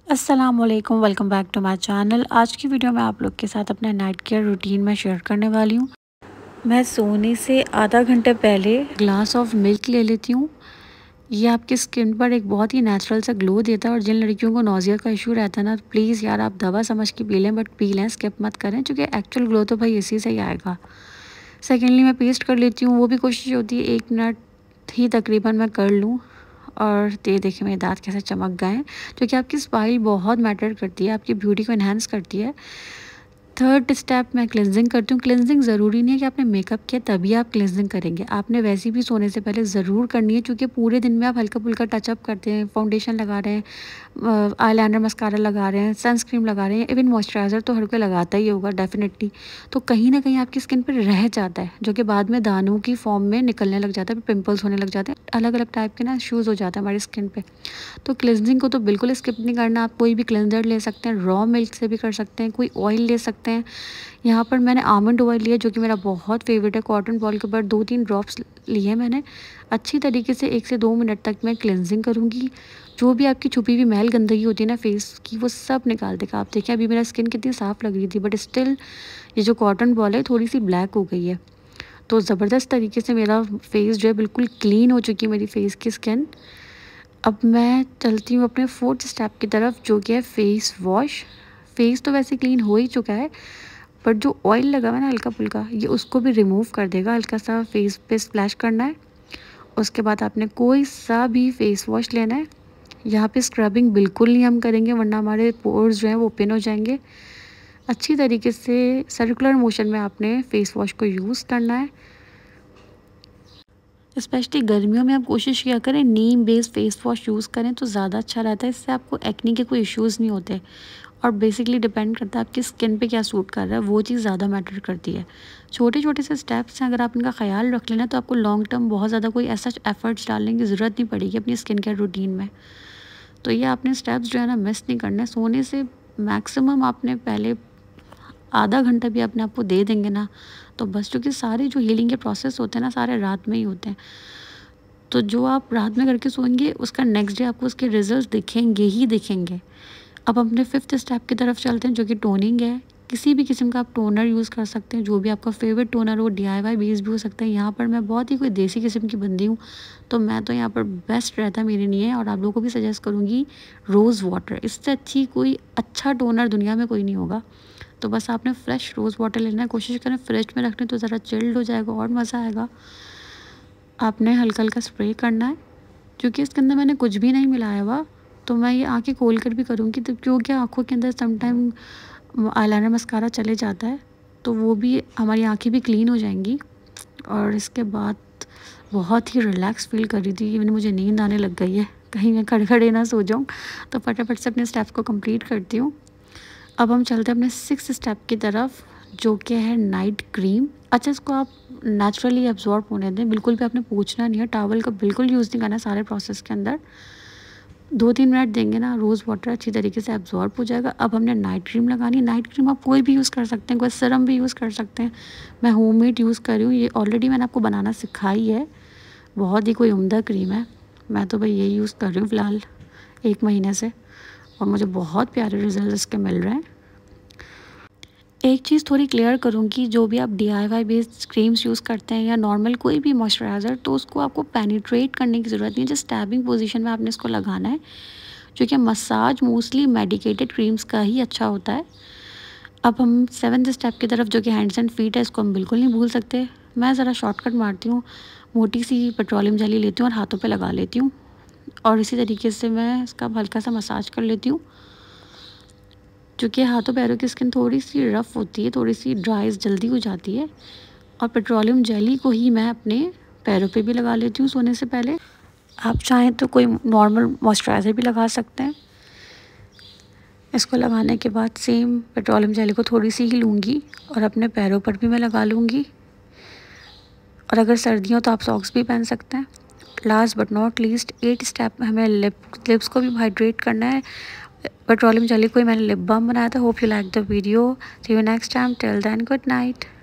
अस्सलामुअलैकुम, welcome back to my channel. आज की वीडियो में आप लोग के साथ अपना नाइट केयर रूटीन में शेयर करने वाली हूँ। मैं सोने से आधा घंटे पहले ग्लास ऑफ मिल्क ले लेती हूँ। ये आपकी स्किन पर एक बहुत ही नेचुरल सा ग्लो देता है और जिन लड़कियों को नौजिया का इशू रहता है ना, प्लीज़ यार आप दवा समझ के पी लें, बट पी लें, स्किप मत करें, क्योंकि एक्चुअल ग्लो तो भाई इसी से ही आएगा। सेकेंडली मैं पेस्ट कर लेती हूँ, वो भी कोशिश होती है 1 मिनट ही तकरीबन मैं कर लूँ। और ये देखिए मेरे दांत कैसे चमक गए हैं, क्योंकि आपकी स्माइल बहुत मैटर करती है, आपकी ब्यूटी को इन्हांस करती है। थर्ड स्टेप मैं क्लेंजिंग करती हूँ। क्लेंजिंग ज़रूरी नहीं है कि आपने मेकअप किया तभी आप क्लेंजिंग करेंगे, आपने वैसे भी सोने से पहले ज़रूर करनी है, क्योंकि पूरे दिन में आप हल्का फुल्का टचअप करते हैं, फाउंडेशन लगा रहे हैं, आईलाइनर मस्कारा लगा रहे हैं, सनस्क्रीन लगा रहे हैं, इवन मॉइस्चराइज़र तो हर कोई लगाता ही होगा डेफिनेटली। तो कहीं ना कहीं आपकी स्किन पर रह जाता है, जो कि बाद में दानों की फॉर्म में निकलने लग जाता है, पिंपल्स होने लग जाते हैं, अलग अलग टाइप के ना इश्यूज़ हो जाते हैं हमारी स्किन पे। तो क्लेंजिंग को तो बिल्कुल स्किप नहीं करना। आप कोई भी क्लेंजर ले सकते हैं, रॉ मिल्क से भी कर सकते हैं, कोई ऑयल ले सकते हैं। यहाँ पर मैंने आमंड ऑयल लिया, जो कि मेरा बहुत फेवरेट है। कॉटन बॉल के ऊपर 2-3 ड्रॉप्स लिए मैंने। अच्छी तरीके से 1 से 2 मिनट तक मैं क्लेंजिंग करूँगी। जो भी आपकी छुपी हुई मैल गंदगी होती है ना फेस की, वो सब निकाल देगा। आप देखिए अभी मेरा स्किन कितनी साफ़ लग रही थी, बट स्टिल ये जो कॉटन बॉल है थोड़ी सी ब्लैक हो गई है। तो ज़बरदस्त तरीके से मेरा फेस जो है बिल्कुल क्लीन हो चुकी है, मेरी फेस की स्किन। अब मैं चलती हूँ अपने फोर्थ स्टेप की तरफ, जो कि है फेस वॉश। फेस तो वैसे क्लीन हो ही चुका है, बट जो ऑयल लगा हुआ है ना हल्का फुल्का, ये उसको भी रिमूव कर देगा। हल्का सा फेस पे स्प्लैश करना है। उसके बाद आपने कोई सा भी फेस वॉश लेना है। यहाँ पे स्क्रबिंग बिल्कुल नहीं हम करेंगे, वरना हमारे पोर्स जो हैं वो ओपन हो जाएंगे। अच्छी तरीके से सर्कुलर मोशन में आपने फेस वॉश को यूज़ करना है। स्पेशली गर्मियों में आप कोशिश किया करें neem based face wash use करें तो ज़्यादा अच्छा रहता है। इससे आपको एक्ने के कोई इश्यूज़ नहीं होते। और बेसिकली डिपेंड करता है आपकी स्किन पे क्या सूट कर रहा है, वो चीज़ ज़्यादा मैटर करती है। छोटे छोटे से स्टेप्स हैं, अगर आप इनका ख्याल रख लेना तो आपको लॉन्ग टर्म बहुत ज़्यादा कोई ऐसा एफर्ट्स डालने की ज़रूरत नहीं पड़ेगी अपनी स्किन केयर रूटीन में। तो ये आपने स्टेप्स जो है ना मिस नहीं करना है। सोने से मैक्सिमम आपने पहले आधा घंटा भी अपने आप को दे देंगे ना, तो बस, क्योंकि सारे जो हीलिंग के प्रोसेस होते हैं ना, सारे रात में ही होते हैं। तो जो आप रात में करके सोएंगे उसका नेक्स्ट डे आपको उसके रिजल्ट दिखेंगे ही दिखेंगे। अब अपने फिफ्थ स्टेप की तरफ चलते हैं, जो कि टोनिंग है। किसी भी किस्म का आप टोनर यूज़ कर सकते हैं, जो भी आपका फेवरेट टोनर हो, DIY बेस भी हो सकता है। यहाँ पर मैं बहुत ही कोई देसी किस्म की बंदी हूँ, तो मैं तो यहाँ पर बेस्ट रहता मेरे लिए, और आप लोगों को भी सजेस्ट करूँगी रोज़ वाटर। इससे अच्छी कोई अच्छा टोनर दुनिया में कोई नहीं होगा। तो बस आपने फ्रेश रोज़ वाटर लेना है, कोशिश करें फ्रिज में रखने, तो ज़रा चिल्ड हो जाएगा और मज़ा आएगा। आपने हल्का हल्का स्प्रे करना है, क्योंकि इसके अंदर मैंने कुछ भी नहीं मिलाया हुआ। तो मैं ये आंखें खोल कर भी करूँगी, तो क्योंकि आँखों के अंदर समटाइम आईलाइनर मस्कारा चले जाता है, तो वो भी हमारी आँखें भी क्लीन हो जाएंगी। और इसके बाद बहुत ही रिलैक्स फील कर रही थी, इवन मुझे नींद आने लग गई है, कहीं मैं खड़े खड़े ना सो जाऊँ। तो फटाफट से अपने स्टेप्स को कंप्लीट करती हूँ। अब हम चलते हैं अपने 6th स्टेप की तरफ, जो कि है नाइट क्रीम। अच्छा, इसको आप नेचुरली एब्जॉर्ब होने दें, बिल्कुल भी आपने पूछना नहीं है, टॉवल का बिल्कुल यूज़ नहीं करना है सारे प्रोसेस के अंदर। 2-3 मिनट देंगे ना, रोज़ वाटर अच्छी तरीके से एब्जॉर्ब हो जाएगा। अब हमने नाइट क्रीम लगानी है। नाइट क्रीम आप कोई भी यूज़ कर सकते हैं, कोई सीरम भी यूज़ कर सकते हैं। मैं होममेड यूज़ कर रही हूँ, ये ऑलरेडी मैंने आपको बनाना सिखाई है। बहुत ही कोई उम्दा क्रीम है। मैं तो भाई यही यूज़ कर रही हूँ फ़िलहाल 1 महीने से, और मुझे बहुत प्यारे रिजल्ट इसके मिल रहे हैं। एक चीज़ थोड़ी क्लियर करूँगी, जो भी आप DIY बेस्ड क्रीम्स यूज़ करते हैं या नॉर्मल कोई भी मॉइस्चराइज़र, तो उसको आपको पेनिट्रेट करने की ज़रूरत नहीं है, जस्ट टैबिंग पोजीशन में आपने इसको लगाना है, क्योंकि मसाज मोस्टली मेडिकेटेड क्रीम्स का ही अच्छा होता है। अब हम 7th स्टेप की तरफ, जो कि हैंड्स एंड फीट है, इसको हम बिल्कुल नहीं भूल सकते। मैं ज़रा शॉर्टकट मारती हूँ, मोटी सी पेट्रोलियम जेली लेती हूँ और हाथों पर लगा लेती हूँ, और इसी तरीके से मैं इसका हल्का सा मसाज कर लेती हूँ। क्योंकि हाथों पैरों की स्किन थोड़ी सी रफ़ होती है, थोड़ी सी ड्राई जल्दी हो जाती है। और पेट्रोलियम जेली को ही मैं अपने पैरों पे भी लगा लेती हूँ सोने से पहले। आप चाहें तो कोई नॉर्मल मॉइस्चराइज़र भी लगा सकते हैं। इसको लगाने के बाद सेम पेट्रोलियम जेली को थोड़ी सी ही लूँगी और अपने पैरों पर भी मैं लगा लूँगी। और अगर सर्दियाँ तो आप सॉक्स भी पहन सकते हैं। Last but not least 8 step में हमें लिप्स को भी हाइड्रेट करना है। पेट्रोलियम जेली को ही मैंने लिप बाम बनाया था। Hope you like the video. See you next time, till then good night.